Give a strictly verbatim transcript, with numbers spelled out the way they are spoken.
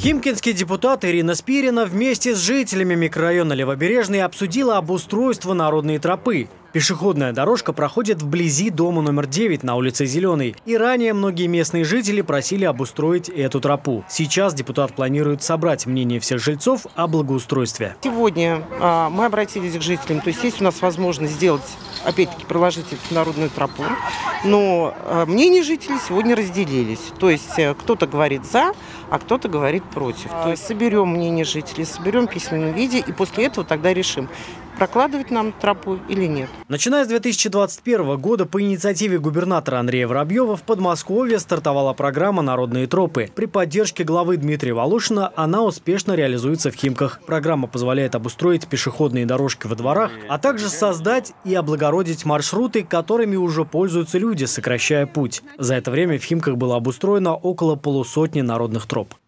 Химкинский депутат Ирина Спирина вместе с жителями микрорайона Левобережный обсудила обустройство народной тропы. Пешеходная дорожка проходит вблизи дома номер девять на улице Зеленой. И ранее многие местные жители просили обустроить эту тропу. Сейчас депутат планирует собрать мнение всех жильцов о благоустройстве. Сегодня а, мы обратились к жителям. То есть есть у нас возможность сделать, опять-таки, проложить эту народную тропу. Но а, мнения жителей сегодня разделились. То есть а, кто-то говорит «за», а кто-то говорит «против». То есть соберем мнение жителей, соберем в письменном виде и после этого тогда решим, прокладывать нам тропу или нет. Начиная с две тысячи двадцать первого года по инициативе губернатора Андрея Воробьева в Подмосковье стартовала программа «Народные тропы». При поддержке главы Дмитрия Волошина она успешно реализуется в Химках. Программа позволяет обустроить пешеходные дорожки во дворах, а также создать и облагородить маршруты, которыми уже пользуются люди, сокращая путь. За это время в Химках было обустроено около полусотни народных троп.